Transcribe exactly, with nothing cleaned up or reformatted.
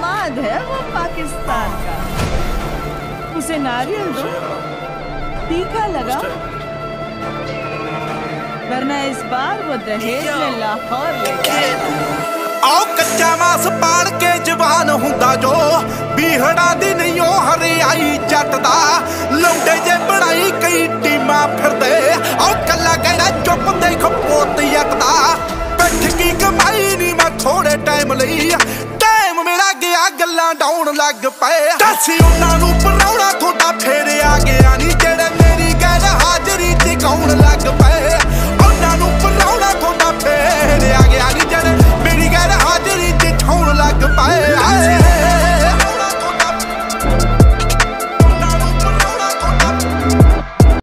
दामाद है वो पाकिस्तान का। उसे नारियल दो, तीखा लगा, वरना इस बार वो दहेज में लाहौर ले जाएगा। आओ कच्चा मास पाड़ के जवान हुंदा जो बीहड़ा दी नहीं ओ हरियाई जट दा लौंडे जे बनाई कई टीमां फिरदे आओ कल्ला कहड़ा चुप देख पोत यकदा बैठ की कमाई नी मैं थोड़े टाइम लई टाइम मेरा गया गल्लां डाउन लग पए दसी